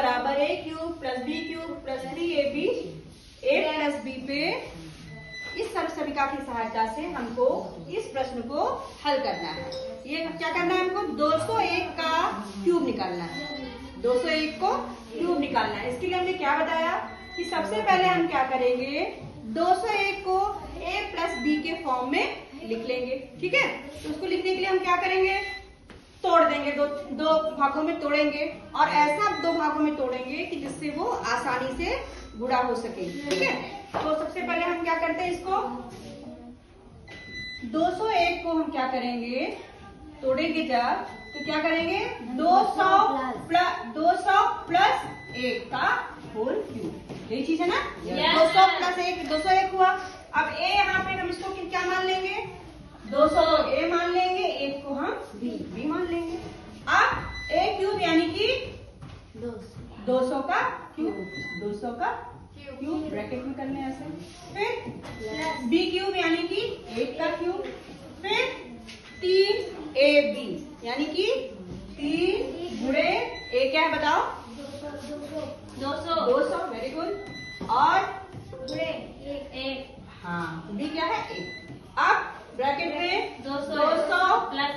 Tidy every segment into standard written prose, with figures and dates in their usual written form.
बराबर a cube plus b cube plus 3ab a plus b पे इस सरसविका की सहायता से हमको इस प्रश्न को हल करना है। ये क्या करना है हमको 201 का क्यूब निकालना है। 201 को क्यूब निकालना है। इसके लिए हमने क्या बताया कि सबसे पहले हम क्या करेंगे 201 को a प्लस b के फॉर्म में लिख लेंगे। ठीक है, तो उसको लिखने के लिए हम क्या करेंगे तोड़ देंगे, दो भागों में तोड़ेंगे और ऐसा 2 भागों में तोड़ेंगे कि जिससे वो आसानी से गुणा हो सके। ठीक है, तो सबसे पहले हम क्या करते हैं इसको 201 को हम क्या करेंगे तोड़ेंगे जब तो क्या करेंगे 200 प्लस 1 का होल क्यूब। यही चीज है ना। 200 प्लस 1 201 हुआ। अब a यहाँ पे हम इसको क्या मान लेंगे 200 a मान लेंगे, 1 को हम b मान लेंगे। अब a क्यूब यानी कि 200 का क्यूब ब्रैकेट में करने ऐसे, फिर b क्यूब यानी कि 8 का क्यूब, फिर 3ab यानी कि 3 गुणे a क्या है बताओ 200 वेरी गुड और गुणे 1 हाँ b क्या है 1। अब ब्रैकेट में 200 प्लस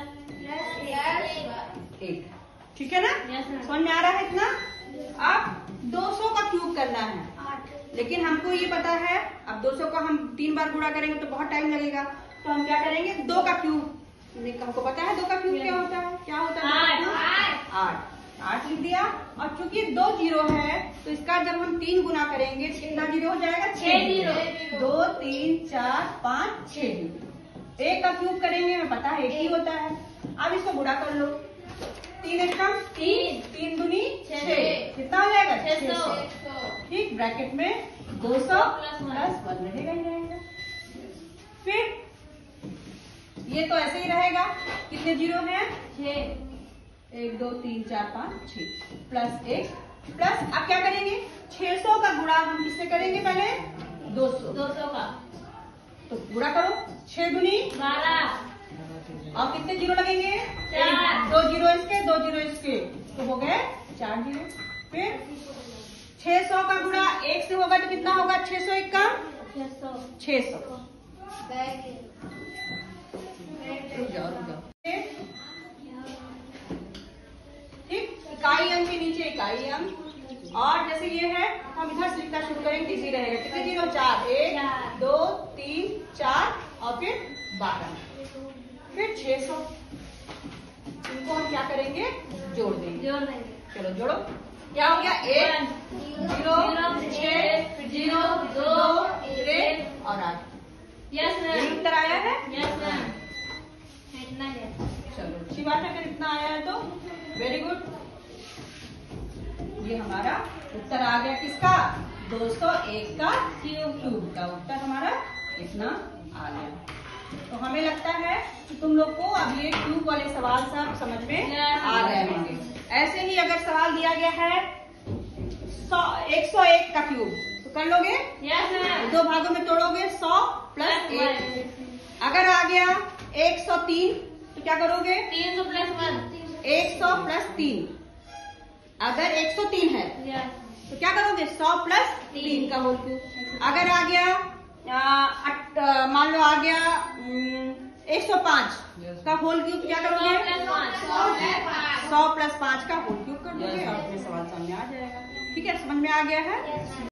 1। ठीक है ना, समझ में आ रहा है इतना। अब 200 का क्यूब करना है, लेकिन हमको ये पता है अब 200 का हम 3 बार गुणा करेंगे तो बहुत टाइम लगेगा, तो हम क्या करेंगे 2 का क्यूब। हमको पता है 2 का क्यूब क्या होता है 8 लिख दिया। और चूंकि 2 जीरो है तो इसका जब हम 3 गुना करेंगे तो कितना जीरो हो जाएगा 6 जीरो। 2 3 4 5 6 जीरो। 1 का क्यूब करेंगे हमें पता है 1 ही होता है। अब इसको गुणा कर लो 3 एकम 3 दूनी 6 कितना हो जाएगा 600। ठीक, ब्रैकेट में 200 प्लस 1 रहेगा ही रहेगा। फिर ये तो ऐसे ही रहेगा, कितने जीरो है 6 1 2 3 4 5 6 प्लस 1 प्लस अब क्या करेंगे 600 का गुणा हम किससे करेंगे पहले 200 का, तो गुणा करो 6 दूनी 12 और कितने जीरो लगेंगे 2 जीरो इसके 2 जीरो इसके, तो हो गए 4 जीरो। फिर 600 का गुणा 1 से होगा तो कितना होगा 601 का 600। रुक जाओ ठीक, इकाई अंक के नीचे इकाई अंक और जैसे ये है हम इधर से लिखना शुरू करेंगे इजी रहेगा। कितने जीरो 4 1 2 3 4 और फिर 12 फिर 600। इनको हम क्या करेंगे जोड़ देंगे। चलो जोड़ो, क्या हो गया 1 0 6 0 2 1 और 8। यस मैम, उत्तर आया है। यस मैम, चलो अच्छी बात है, फिर इतना आया है तो वेरी गुड। ये हमारा उत्तर आ गया किसका 201 का क्यूब का उत्तर हमारा इतना आ गया। तो हमें लगता है कि तुम लोग को अब ये क्यूब वाले सवाल सब समझ में आ गए होंगे। ऐसे ही अगर सवाल दिया गया है 101 का क्यूब तो कर लोगे। दो भागों में तोड़ोगे 100 प्लस 1। अगर आ गया 103 तो क्या करोगे 300 प्लस 1 100 प्लस 3। अगर 103 है तो क्या करोगे 100 प्लस 3 का होल क्यूब। अगर आ गया मान लो आ गया 105 का होल क्यूब, क्या करोगे 100 प्लस 5 का होल क्यूब कर दोगे और अपने सवाल सामने आ जाएगा। ठीक है, समझ में आ गया है।